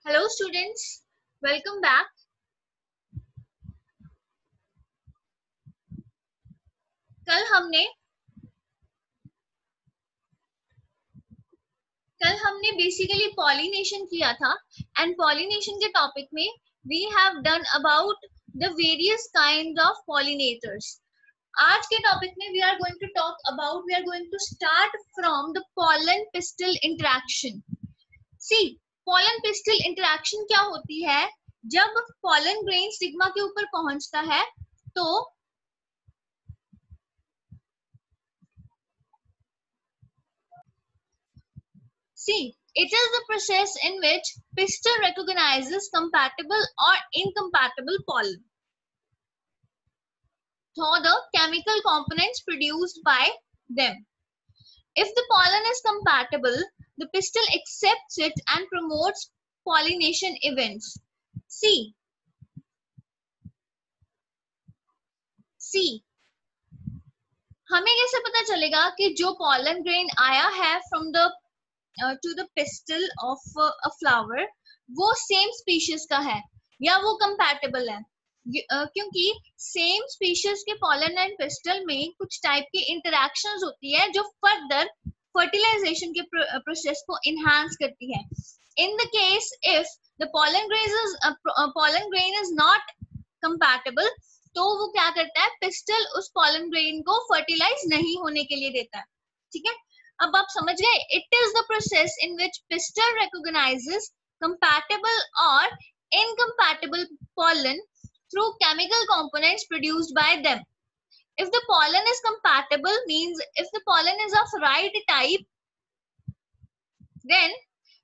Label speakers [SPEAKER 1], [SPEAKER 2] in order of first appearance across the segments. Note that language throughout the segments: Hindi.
[SPEAKER 1] Hello students, welcome back. कल हमने बेसिकली पॉलिनेशन किया था एंड पॉलिनेशन के टॉपिक में we have done about the various kind of pollinators. आज के टॉपिक में we are going to start from the pollen pistil interaction. See, pollen pistil interaction क्या होती है? जब पॉलन ग्रेन स्टिग्मा के ऊपर पहुंचता है तो see, it is the process in which pistil recognizes compatible or incompatible pollen through the chemical components produced by them. If the pollen is compatible, the pistil accepts it and promotes pollination events. See, हमें कैसे पता चलेगा कि जो pollen grain आया है from the to the pistil of a flower वो सेम स्पीशीज का है या वो कंपैटिबल है, क्योंकि सेम स्पीशीज के पॉलन एंड पिस्टल में कुछ टाइप की इंटरेक्शंस होती है जो फर्दर फर्टिलाइजेशन के प्रोसेस को इनहांस करती है. In the case if the pollen grain is not compatible तो वो क्या करता है, पिस्टल उस pollen grain को फर्टिलाइज नहीं होने के लिए देता है. ठीक है, अब आप समझ गए. It is the process in which pistil recognizes compatible or incompatible pollen through chemical components produced by them. If the pollen is compatible, means if the pollen is of right type, then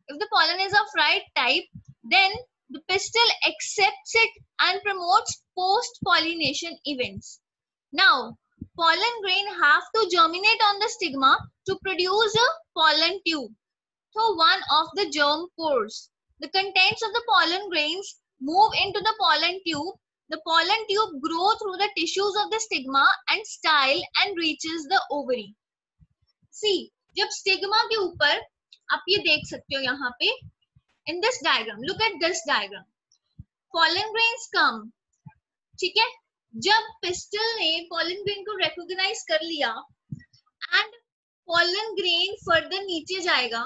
[SPEAKER 1] the pistil accepts it and promotes post pollination events. Now pollen grain have to germinate on the stigma to produce a pollen tube through one of the germ pores. The contents of the pollen grains move into the pollen tube. The pollen tube grows through the tissues of the stigma and style and reaches the ovary. See, जब stigma के ऊपर आप ये देख सकते हो यहाँ पे in this diagram, look at this diagram. Pollen grains come, ठीक है. जब पिस्टल ने पॉलन ग्रेन को रिकॉग्नाइज कर लिया एंड पॉलन ग्रेन फर्दर नीचे जाएगा,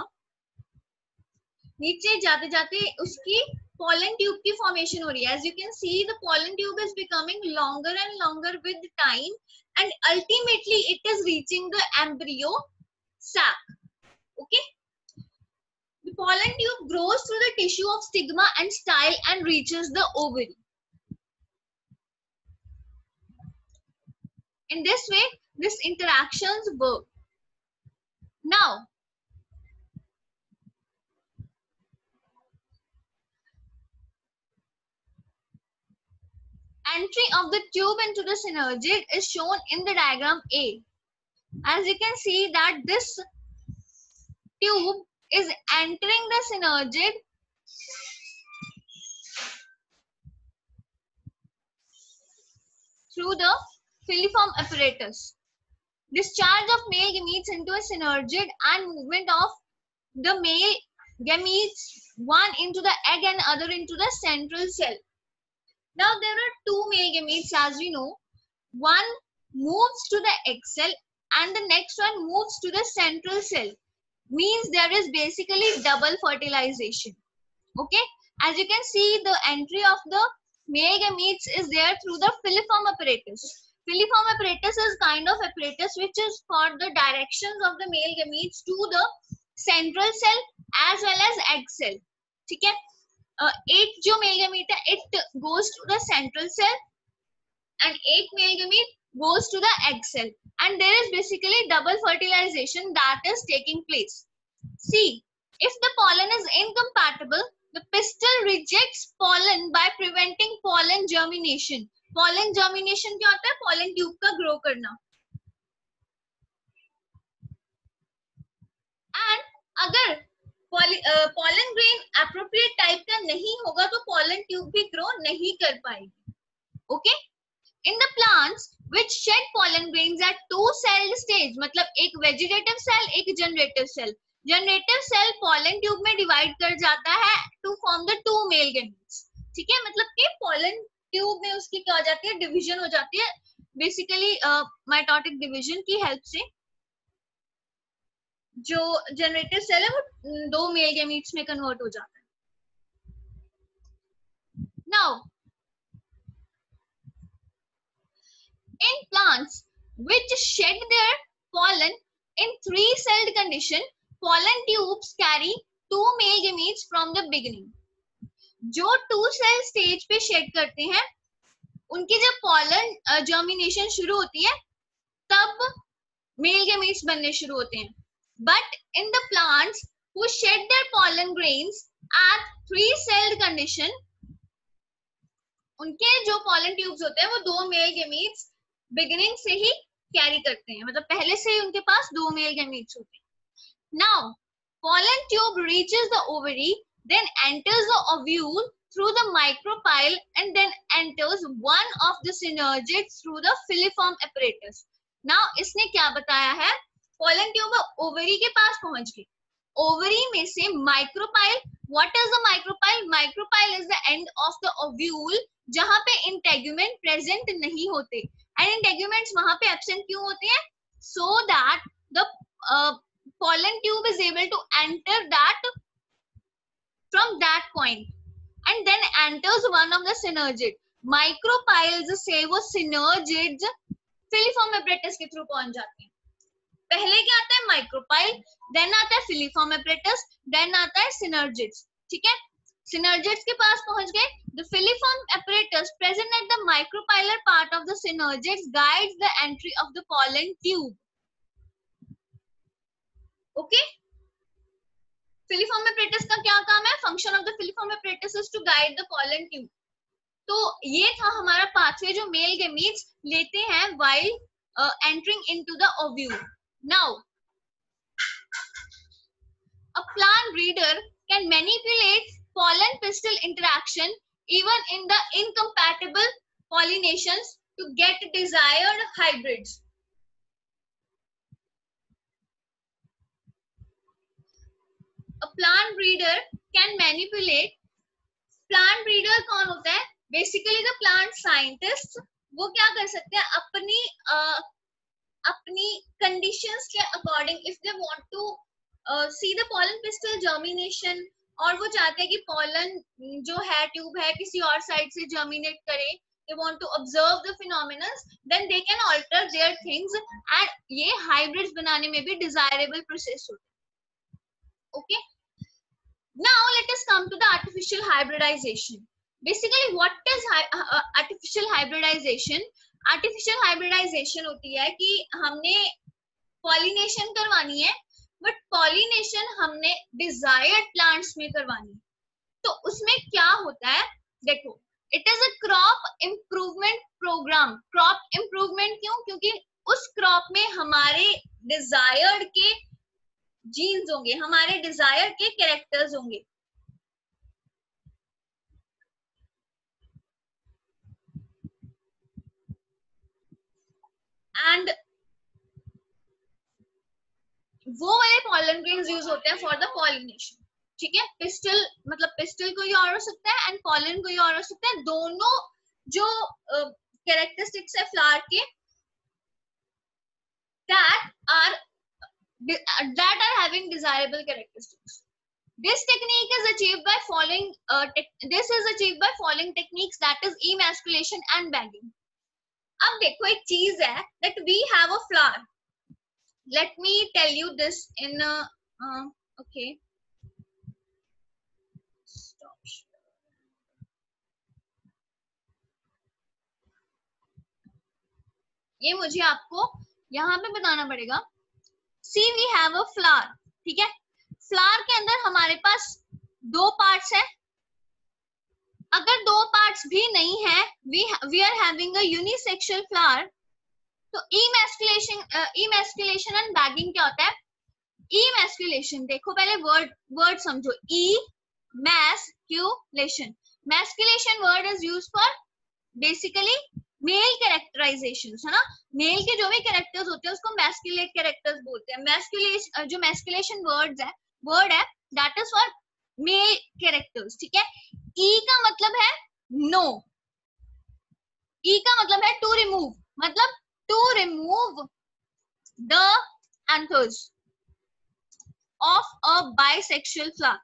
[SPEAKER 1] नीचे जाते जाते उसकी पॉलन ट्यूब की फॉर्मेशन हो रही है. As you can see the pollen tube is becoming longer and longer with time and ultimately it is reaching the embryo sac. Okay, the pollen tube grows through the tissue of stigma and style and reaches the ovary. In this way, these interactions work. Now, entry of the tube into the synergid is shown in the diagram A. As you can see that this tube is entering the synergid through the filiform apparatus. Discharge of male gametes into a synergid and movement of the male gametes, one into the egg and other into the central cell. Now there are two male gametes, as we know. One moves to the egg cell and the next one moves to the central cell. Means there is basically double fertilization. Okay, as you can see the entry of the male gametes is there through the filiform apparatus. Filiform apparatus is kind of apparatus which is for the directions of the male gametes to the central cell as well as egg cell. ठीक है, एक जो male gamete है it goes to the central cell and एक male gamete goes to the egg cell and there is basically double fertilization that is taking place. See, if the pollen is incompatible, the pistil rejects pollen by preventing pollen germination. Pollen germination क्या होता है? Pollen tube का grow करना. And अगर pollen grain appropriate type का नहीं होगा तो pollen tube भी grow नहीं कर पाएगी. Okay? In the plants which shed pollen grains at two-celled stage, मतलब एक vegetative cell, एक generative cell. Generative cell pollen tube में डिवाइड कर जाता है to form the two male gametes. ठीक है, मतलब कि pollen tube में उसकी क्या हो जाती है, डिवीजन हो जाती है बेसिकली माइटोटिक डिवीजन की हेल्प से. जो जनरेटिव सेल है वो दो मेल गैमीट्स में कन्वर्ट हो जाता है. Now in plants which shed their pollen in three-celled condition, pollen tubes carry two male gametes from the beginning. जो टू सेल स्टेज पे शेड करते हैं उनकी जब pollen germination शुरू होती है तब मेल gametes बनने शुरू होते हैं. But in the plants who shed their pollen grains at three-celled condition, उनके जो pollen tubes होते हैं वो दो male gametes बिगिनिंग से ही कैरी करते हैं, मतलब पहले से ही उनके पास दो मेल गैमीट्स होते हैं. Now pollen tube reaches the ovary, then enters the ovule through the micropyle and then enters one of the synergids through the filiform apparatus. Now इसने क्या बताया है, pollen tube ओवरी के पास पहुंच गई, ओवरी में से micropyle. What is the micropyle? Micropyle is the end of the ovule जहां पे इंटेगुमेंट प्रेजेंट नहीं होते. एंड इंटेगुमेंट्स वहां पे एब्सेंट क्यों होते हैं? So that the pollen tube is able to enter that from that point and then enters one of the synergid. Micropiles से वो synergids filiform apparatus के थ्रू पहुंच जाते हैं. पहले क्या आता है? माइक्रोपाइल, देन आता है फिलिफॉर्म apparatus, देन आता है synergids. ठीक है, synergids के पास पहुंच गए. The filiform apparatus present at the micropylar part of the synergids guides the entry of the pollen tube. Okay? Filiform apparatus का क्या काम है? Function of the filiform apparatus is to guide the pollen tube. तो ये था हमारा पाथवे जो मेल गैमीट्स लेते हैं while entering into the ovule. Now, a plant breeder can manipulate pollen pistil interaction even in the incompatible pollinations to get desired hybrids. A plant breeder can manipulate. Plant breeder कौन होता है? Basically the plant scientists. वो क्या कर सकते हैं? अपनी conditions के according, if they want to see the pollen pistil germination, और वो चाहते हैं कि pollen जो है ट्यूब है किसी और साइड से germinate करे, they want to observe the phenomena, then they can alter their things and ये hybrids बनाने में भी desirable process होता है. Okay, now let us come to the artificial hybridization. Basically what is artificial hybridization? Artificial hybridization होती है कि हमने pollination करवानी है, बट पॉलिनेशन हमने डिजायर्ड प्लांट्स में करवानी है. तो उसमें क्या होता है? देखो, it is a crop improvement program. Crop improvement क्यों? क्योंकि उस क्रॉप में हमारे डिजायर्ड के जीन्स होंगे, हमारे डिजायर के कैरेक्टर्स होंगे. एंड वो वाले pollen grains यूज होते हैं फॉर द पॉलिनेशन. ठीक है, पिस्टल मतलब पिस्टल कोई और हो सकता है एंड pollen कोई और हो सकता है. दोनों जो कैरेक्टरिस्टिक्स है फ्लावर के that are having desirable characteristics. This technique is achieved by following techniques, that is emasculation and bagging. अब देखो एक चीज है that we have a flower. Let me tell you this in okay. Stop. ये मुझे आपको यहाँ पे बताना पड़ेगा. See, we have a flower. ठीक है, फ्लावर के अंदर हमारे पास दो पार्ट्स है. अगर दो पार्ट्स भी नहीं है, we are having a unisexual flower. तो emasculation and bagging क्या होता है? emasculation, देखो पहले वर्ड समझो. emasculation. masculation word is used for basically male characterizations, है ना. मेल के जो भी कैरेक्टर्स होते हैं उसको मैस्कुलेट कैरेक्टर्स बोलते हैं. मैस्कुलेशन जो मैस्कुलेशन वर्ड है that is for male characters, ठीक है। ई का मतलब है नो, ई का मतलब है टू रिमूव, मतलब to remove the anthers of a bisexual flower.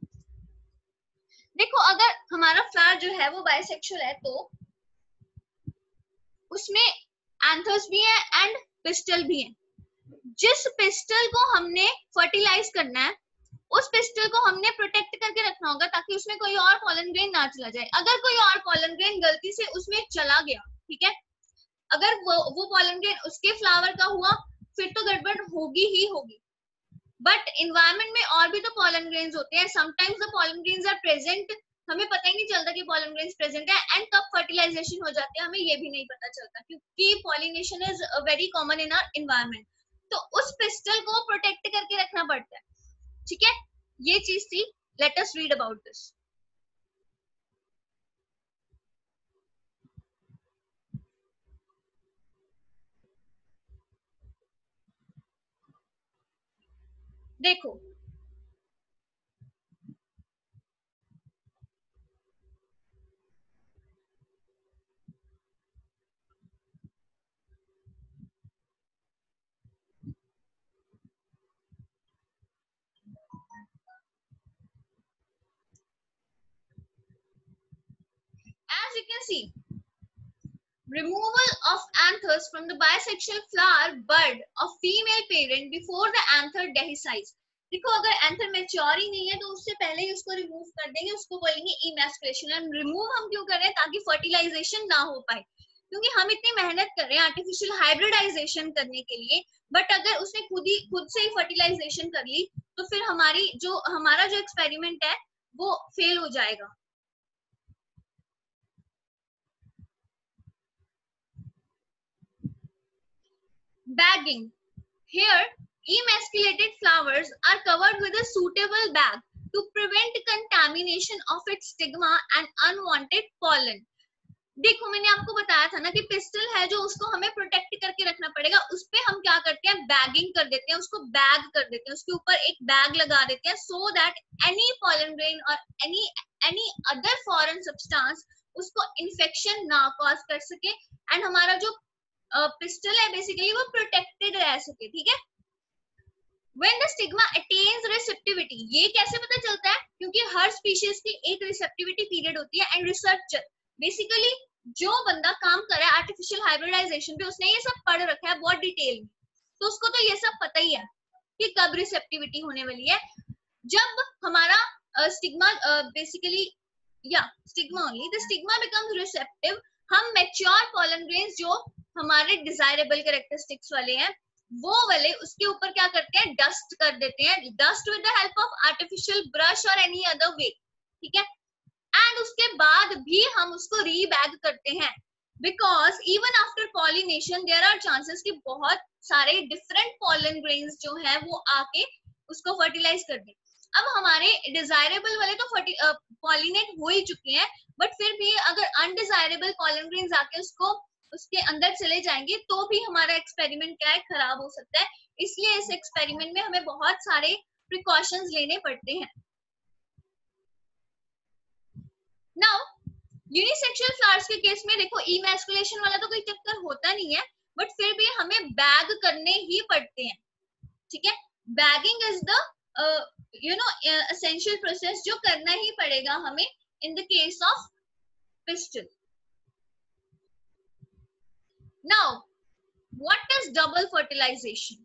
[SPEAKER 1] देखो अगर हमारा फ्लावर जो है वो बाइसेक्सुअल है तो उसमें एंथर्स भी है एंड पिस्टल भी है। जिस पिस्टल को हमने फर्टिलाइज करना है उस पिस्टल को हमने प्रोटेक्ट करके रखना होगा ताकि उसमें कोई और पॉलन ग्रेन ना चला जाए। अगर कोई और पॉलन ग्रेन गलती से उसमें चला गया, ठीक है, अगर वो पॉलन ग्रेन उसके फ्लावर का हुआ फिर तो गड़बड़ होगी ही होगी। बट इन्वायरमेंट में और भी तो पॉलन ग्रेन्स होते हैं, sometimes the pollen grains are present, हमें पता ही नहीं चलता कि पॉलन ग्रेन्स प्रेजेंट है, एंड कब फर्टिलाइजेशन हो जाते हैं हमें ये भी नहीं पता चलता क्योंकि pollination is very common in our environment. तो उस पिस्टल को प्रोटेक्ट करके रखना पड़ता है, ठीक है। ये चीज थी, let us read about this. देखो as you can see, removal of anthers from the bisexual flower bud of female parent before the anther dehisces। देखो अगर एंथर मैच्योर ही नहीं है तो उससे पहले ही उसको रिमूव कर देंगे, उसको बोलेंगे इमैस्कुलेशन। एंड रिमूव हम क्यों कर रहे हैं? ताकि फर्टिलाइजेशन ना हो पाए, क्योंकि हम इतनी मेहनत कर रहे हैं आर्टिफिशियल हाइब्रिडाइजेशन करने के लिए, बट अगर उसने खुद से ही फर्टिलाइजेशन कर ली तो फिर हमारा जो एक्सपेरिमेंट है वो फेल हो जाएगा। Bagging. Here, emasculated flowers are covered with a suitable bag to prevent contamination of its stigma and unwanted pollen. देखो मैंने आपको बताया था ना कि पिस्टल है जो उसको हमें प्रोटेक्ट करके रखना पड़ेगा, उस पे हम क्या करते हैं, बैगिंग कर देते हैं, उसको बैग कर देते हैं, उसके ऊपर एक बैग लगा देते हैं so that any pollen grain और एनी अदर फॉरेन सब्सटेंस उसको इन्फेक्शन ना कॉज कर सके एंड हमारा जो पिस्टल है बेसिकली वो प्रोटेक्टेड रह सके, ठीक है। When the stigma attains receptivity, ये कैसे पता चलता है? क्योंकि हर स्पीशीज की एक रिसेप्टिविटी पीरियड होती है एंड रिसर्चर बेसिकली जो बंदा काम कर रहा है आर्टिफिशियल हाइब्रिडाइजेशन पे उसने ये सब पढ़ रखा है बहुत डिटेल में, तो उसको तो ये सब पता ही है कि कब रिसेप्टिविटी होने वाली है। जब हमारा स्टिग्मा बेसिकली या stigma only the stigma becomes receptive, हम मैच्योर पॉलन ग्रेन्स जो हमारे डिजायरेबल कैरेक्टरिस्टिक्स वाले हैं वो वाले उसके ऊपर क्या करते हैं, डस्ट कर देते हैं, dust with the help of artificial brush और एनी अदर वे, ठीक है। एंड उसके बाद भी हम उसको रीबैग करते हैं because even after pollination there are chances कि बहुत सारे डिफरेंट पॉलन ग्रेन्स जो है वो आके उसको फर्टिलाइज कर दें। अब हमारे डिजायरेबल वाले तो पॉलिनेट हो ही चुके हैं, बट फिर भी अगर अनडिजायरेबल पॉलन ग्रेन्स आके उसके अंदर चले जाएंगे तो भी हमारा एक्सपेरिमेंट क्या है, खराब हो सकता है। इसलिए इस एक्सपेरिमेंट में हमें बहुत सारे प्रिकॉशंस लेने पड़ते हैं। नाउ यूनिसेक्सुअल फ्लावर्स के केस में देखो इमैस्कुलेशन वाला तो कोई चक्कर होता नहीं है, बट फिर भी हमें बैग करने ही पड़ते हैं, ठीक है। Bagging is the essential process जो करना ही पड़ेगा हमें in the case of pistil. Now, what is double fertilization?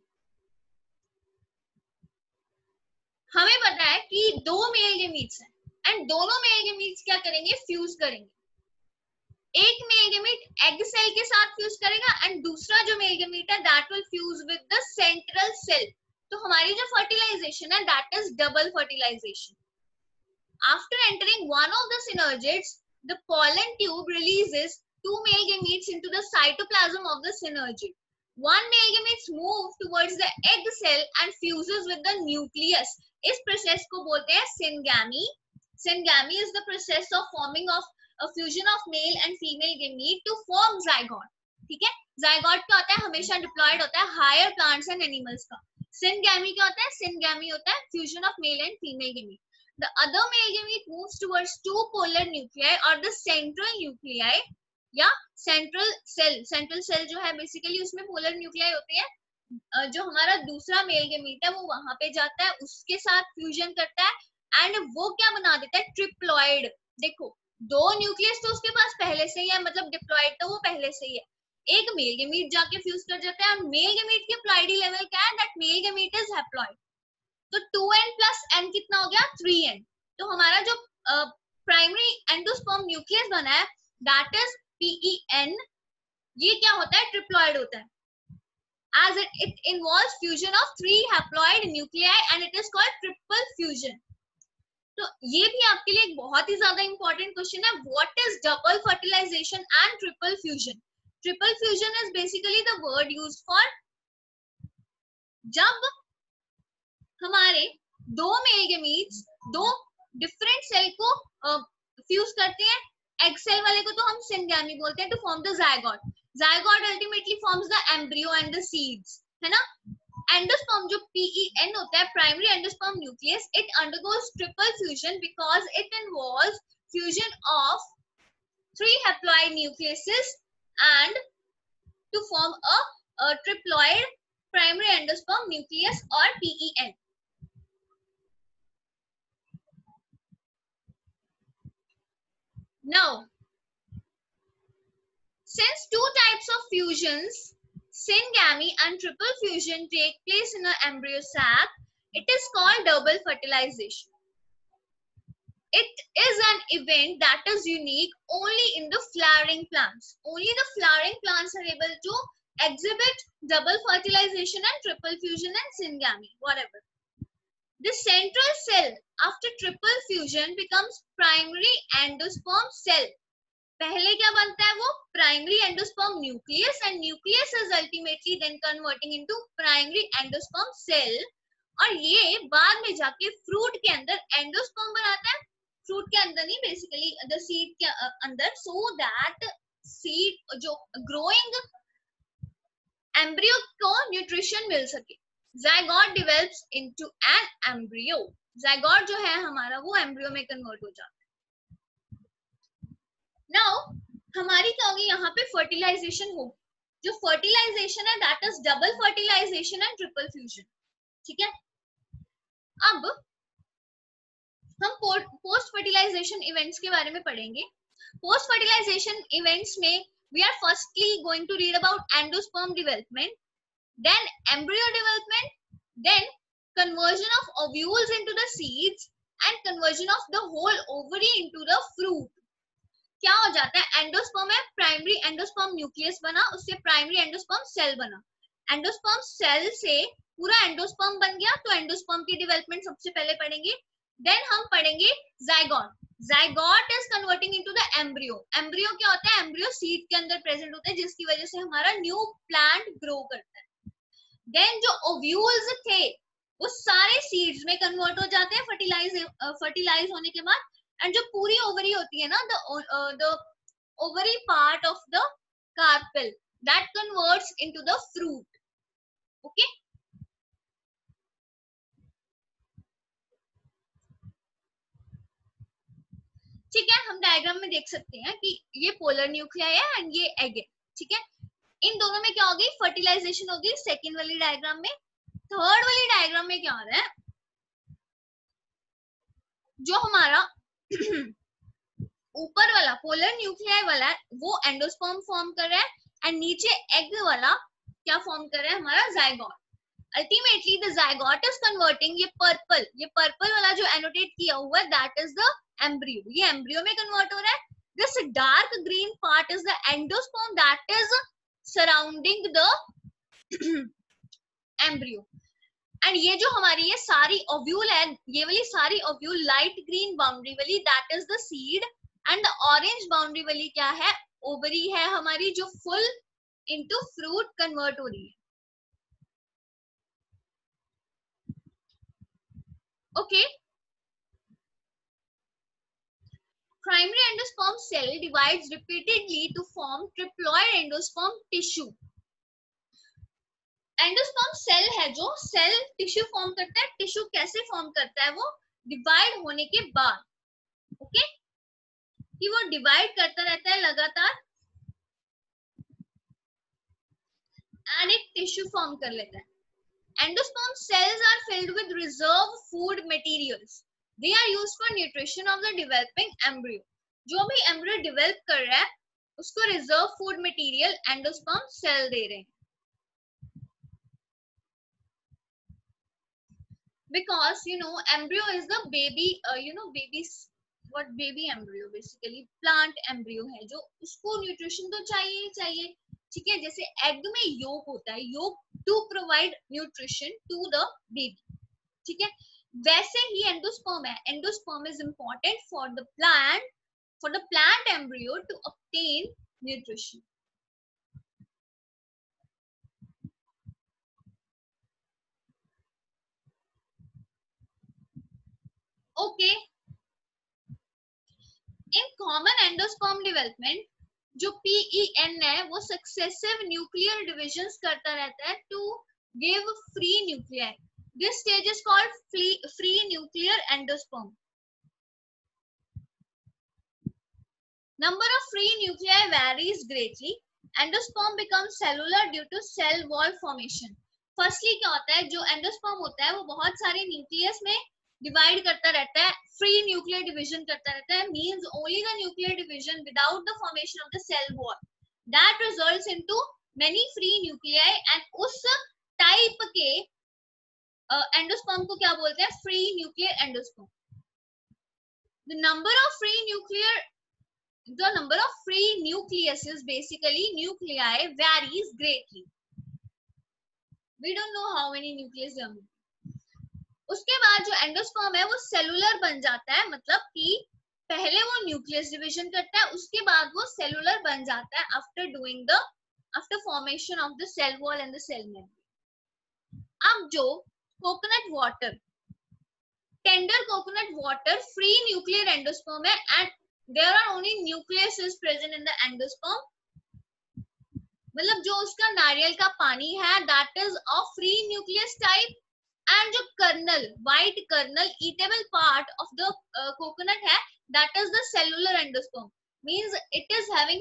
[SPEAKER 1] हमें पता है कि दो मेल गेमीट्स हैं एंड दोनों मेल गेमीट्स क्या करेंगे, फ्यूज करेंगे। एक मेल गेमीट एग सेल के साथ फ्यूज करेगा एंड दूसरा जो मेल गेमीट है that will fuse with the central cell. तो हमारी जो फर्टिलाइजेशन है that is double fertilization. After entering one of the synergids, the pollen tube releases two male gametes into the cytoplasm of the synergid. One male gametes move towards the egg cell and fuses with the nucleus. इस process को बोलते हैं syngamy. Syngamy is the process of forming of a fusion of male and female gamete to form zygote. ठीक है, zygote क्या होता है, हमेशा diploid होता है higher plants and animals का। Syngamy क्या होता है, syngamy होता है fusion of male and female gamete. the other male gamete moves towards two polar nuclei or the central nuclei या central cell जो है basically उसमें polar nuclei होते हैं। जो हमारा दूसरा male gamete है वो वहां पे जाता है, उसके साथ fusion करता है एंड वो क्या बना देता है, ट्रिप्लॉइड। देखो दो न्यूक्लियस तो उसके पास पहले से ही है, मतलब डिप्लॉइड तो वो पहले से ही है, एक मेल गैमीट जाके फ्यूज कर जाता है। मेल गैमीट की प्लॉइडी लेवल क्या है, that male gamete is haploid. तो 2n प्लस n कितना हो गया, 3n। तो हमारा जो प्राइमरी एंडोस्पर्म न्यूक्लियस बना है दैट इज PEN, ये क्या होता है, ट्रिप्लॉइड होता है। as it involves fusion of 3 haploid nuclei and it is called triple fusion। तो ये भी आपके लिए एक बहुत ही ज्यादा इंपॉर्टेंट क्वेश्चन है, what is double fertilization and triple fusion. Triple fusion is basically the word used for जब हमारे दो मेल गैमीट्स दो डिफरेंट सेल को फ्यूज करते हैं। एग सेल वाले को तो हम सिनगैमी बोलते हैं, to form the zygote. Zygote ultimately forms the embryo and the seeds, है ना। एंडोस्पर्म जो PEN होता है, primary endosperm nucleus, it undergoes triple fusion because it involves fusion of 3 haploid nucleases and to form a triploid primary endosperm nucleus or PEN। Now, since two types of fusions, syngamy and triple fusion, take place in an embryo sac, it is called double fertilization. It is an event that is unique only in the flowering plants. Only the flowering plants are able to exhibit double fertilization and triple fusion and syngamy, whatever. The central cell after triple fusion becomes primary endosperm cell. पहले क्या बनता है वो, primary endosperm nucleus, and nucleus is ultimately then converting into primary endosperm cell, और ये बाद में जाके फ्रूट के अंदर एंडोस्पर्म बनाता है, फ्रूट के अंदर नहीं, बेसिकली द सीड के अंदर, सो दैट सीड जो ग्रोइंग एम्ब्रियो को न्यूट्रिशन मिल सके। zygote develops into an embryo। zygote जो है हमारा वो एम्ब्रियो में कन्वर्ट हो जाता है। नाउ हमारी क्या होगी, यहाँ पे फर्टिलाइजेशन होगी। जो फर्टिलाइजेशन है that is double fertilization and triple fusion, ठीक है। अब हम पोस्ट फर्टिलाइजेशन इवेंट्स के बारे में पढ़ेंगे। पोस्ट फर्टिलाइजेशन इवेंट्स में we are firstly going to read about endosperm development, then embryo development, then conversion of ovules into the seeds and conversion of the whole ovary into the fruit। क्या हो जाता है, एंडोस्पर्म है, प्राइमरी एंडोस्पर्म न्यूक्लियस बना, उससे प्राइमरी एंडोस्पर्म सेल बना, एंडोस्पर्म सेल से पूरा एंडोस्पर्म बन गया, तो एंडोस्पर्म की डेवलपमेंट सबसे पहले पढ़ेंगे। देन हम पढ़ेंगे zygote. Zygote is converting into the embryo. Embryo क्या होता है, एम्ब्रियो सीड के अंदर प्रेजेंट होता है, जिसकी वजह से हमारा न्यू प्लांट ग्रो करता है। देन जो ओव्यूल्स थे वो सारे सीड्स में कन्वर्ट हो जाते हैं फर्टिलाइज होने के बाद, एंड जो पूरी ओवरी होती है ना, the ovary part of the carpel, that converts into the fruit. Okay, ठीक है। हम डायग्राम में देख सकते हैं कि ये पोलर न्यूक्लियाई है एंड ये एग है, ठीक है। इन दोनों में क्या होगी, फर्टिलाइजेशन होगी सेकेंड वाली डायग्राम में। थर्ड वाली डायग्राम में क्या हो रहा है, जो हमारा ऊपर वाला पोलर न्यूक्लियाई वाला है वो एंडोस्पर्म फॉर्म कर रहा है, एंड नीचे एग वाला क्या फॉर्म कर रहा है, हमारा zygote. Ultimately the zygote is converting, ये पर्पल वाला जो एनोटेट किया हुआ है दैट इज द एम्ब्रियो, ये एम्ब्रियो में कन्वर्ट हो रहा है। This dark green part is the endosperm that is surrounding the embryo, and ये जो हमारी ये सारी ओव्यूल है, ये वाली सारी ओव्यूल लाइट ग्रीन बाउंड्री वाली that is the seed, and the orange boundary वाली क्या है, ओवरी है हमारी, जो फुल इनटू फ्रूट कन्वर्ट हो रही है। Okay, primary endosperm cell divides repeatedly to form triploid endosperm tissue। Endosperm cell है जो सेल टिश्यू फॉर्म करता है। टिश्यू कैसे फॉर्म करता है वो, डिवाइड होने के बाद, ओके, कि वो डिवाइड करता रहता है लगातार एंड एक टिश्यू फॉर्म कर लेता है. Endosperm cells are filled with reserve food materials. They are used for nutrition of the developing embryo. जो भी embryo develop कर रहा है उसको reserve food material endosperm cell दे रहे हैं. Because embryo is the baby, babies, what baby embryo basically plant embryo है जो उसको nutrition तो चाहिए ही चाहिए. ठीक है, जैसे एग में योक होता है, yolk to provide nutrition to the baby. ठीक है, वैसे ही एंडोस्पर्म है. Endosperm is important for the plant embryo to obtain nutrition. Okay, in common endosperm development जो PEN है वो सक्सेसिव न्यूक्लियर डिविजन्स करता रहता है to give free nuclei. This stage is called free nuclear endosperm. Number of free nuclei varies greatly. Endosperm becomes cellular due to cell wall formation. Firstly क्या होता है, जो एंडोस्पर्म होता है वो बहुत सारे न्यूक्लियस में डिवाइड करता रहता है, फ्री न्यूक्लियर डिवीजन करता रहता है. Means only the nuclear division without the formation of the cell wall that results into many free nuclei. And उस टाइप के एंडोस्पर्म को क्या बोलते हैं, free nuclear endosperm. The number of free nucleuses, basically nuclei, varies greatly. We don't know how many nucleus there are. उसके बाद जो एंडोस्पर्म है वो सेलुलर बन जाता है, मतलब कि पहले वो न्यूक्लियस डिवीजन करता है, उसके बाद वो सेलुलर बन जाता है after formation of the cell wall and the cell membrane. अब जो coconut water, tender coconut water free nuclear endosperm है and there are only nucleuses present in the endosperm. मतलब जो उसका नारियल का पानी है that is of free nucleus type. and जो kernel, white kernel, eatable part of the coconut है that is the cellular endosperm. Means it is having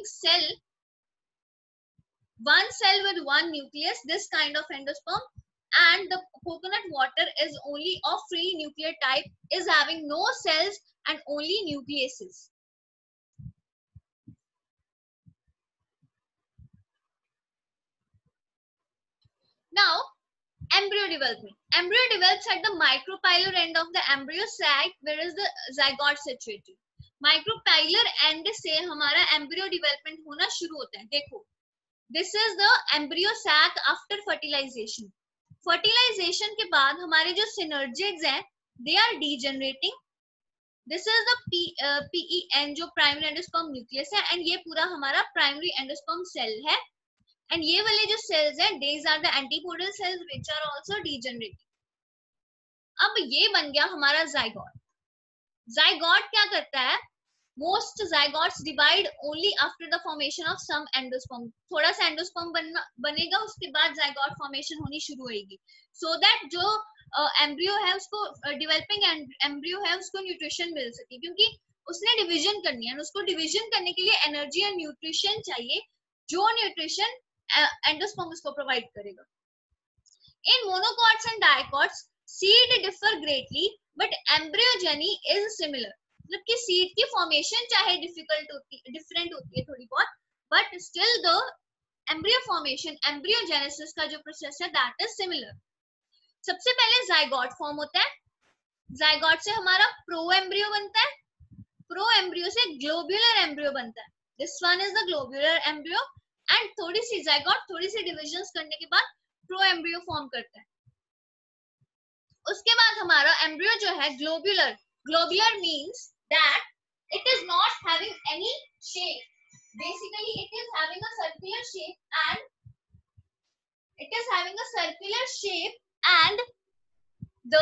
[SPEAKER 1] one cell with one nucleus, this kind of endosperm. And the coconut water is only of free nuclear type, is having no cells and only nucleuses. Now, embryo development. Embryo develops at the micropylar end of the embryo sac, where is the zygote situated. Micropylar end से हमारा embryo development होना शुरू होता है. देखो, this is the embryo sac after fertilization. Fertilization के बाद हमारे जो synergids हैं, they are degenerating. This is the PEN जो primary endosperm nucleus है, and ये पूरा हमारा primary endosperm cell है. And ये वाले जो cells हैं, these are the antipodal cells which are also degenerating. अब ये बन गया हमारा zygote. Zygote क्या करता है? Most zygotes divide only after the formation of some endosperm. थोड़ा सा endosperm बनेगा, उसके बाद zygote formation होनी शुरू होगी. So that जो embryo है उसको developing embryo है उसको nutrition मिल सके, क्योंकि उसने division करनी है, उसको division करने के लिए energy और nutrition चाहिए, जो nutrition endosperm उसको provide करेगा. In monocots and dicots, seed differ greatly, but embryogeny is similar. मतलब कि seed की formation चाहे different होती है थोड़ी बहुत, but still the embryo formation, embryogenesis का जो process है that is similar. सबसे पहले zygote form होता है. zygote से हमारा pro-embryo बनता है, pro-embryo से globular embryo बनता है. This one is the globular embryo. And थोड़ी सी zygote थोड़ी सी डिविजन्स करने के बाद प्रो एम्ब्रियो फॉर्म करता है. उसके बाद हमारा एम्ब्रियो जो है globular means that it is not having any shape. Basically it is having a circular shape and the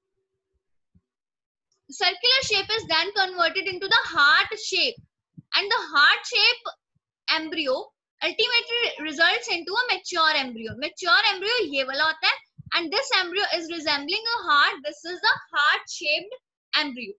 [SPEAKER 1] circular shape is then converted into the heart shape, and the heart shape embryo ultimately results into a mature embryo. Mature embryo ये वाला होता है, and this embryo is resembling a heart. This is the heart shaped embryo.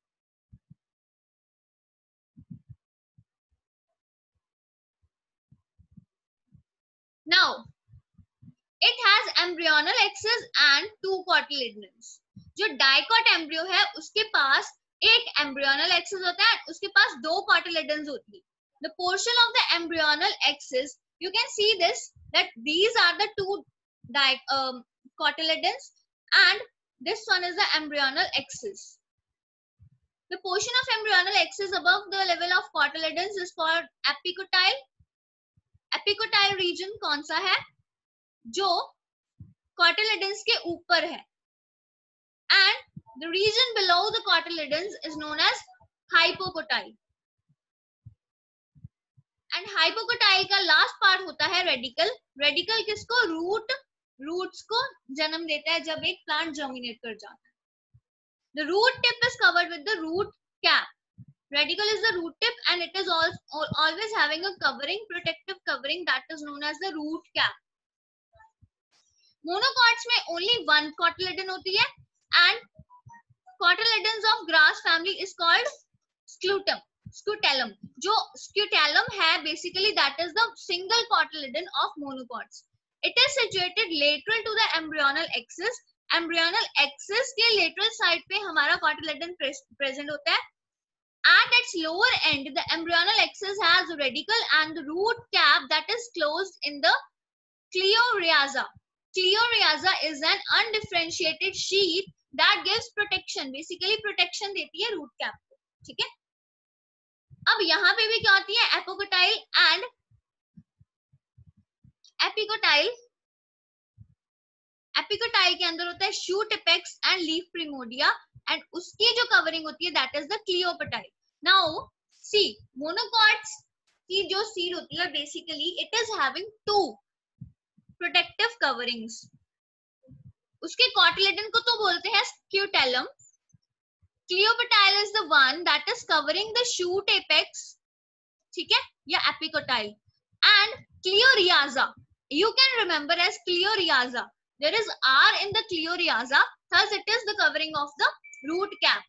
[SPEAKER 1] Now it has embryonal axis and two cotyledons. जो डाइकॉट एम्ब्रियो है उसके पास एक एम्ब्रियोनल एक्सिस होता है, उसके पास दो cotyledons होती है. The portion of the embryonal axis, you can see this, that these are the two cotyledons and this one is the embryonal axis. The portion of embryonal axis above the level of cotyledons is called epicotyle. Epicotyle region कौन सा है? जो cotyledons के ऊपर है. And the region below the cotyledons is known as hypocotyle. And hypocotyle का last part होता है radicle. Radicle किसको? roots को जन्म देता है जब एक plant germinate कर जाता है. The root tip is covered with the root cap. Radicle is the root tip and it is always having a covering, protective covering, that is known as the root cap. Monocots में only one cotyledon होती है and cotyledons of grass family is called scutellum. जो scutellum है basically that is the single cotyledon of monocots. It is situated lateral to the embryonal axis. Embryonal axis के lateral side पे हमारा cotyledon present होता है. At its lower end, the embryonal axis has a radicle and the root cap that is closed in the cleorhiza. Cleorhiza is an undifferentiated sheath that gives protection. Basically, protection देती है root cap को. ठीक है? अब यहाँ पे भी क्या होती है? Apicotyle and epicotyle. Epicotyle के अंदर होता है shoot apex and leaf primordia. And उसकी जो covering होती है that is the cleopatyle. Now see, monocots की जो seed होती है basically it is having two protective coverings. उसके cotyledon को तो बोलते हैं scutellum. Cleopatyle is the one that is covering the shoot apex. ठीक है? या epicotyle. And cleorhiza, you can remember as cleorhiza. There is R in the cleorhiza, thus it is the covering of the root cap.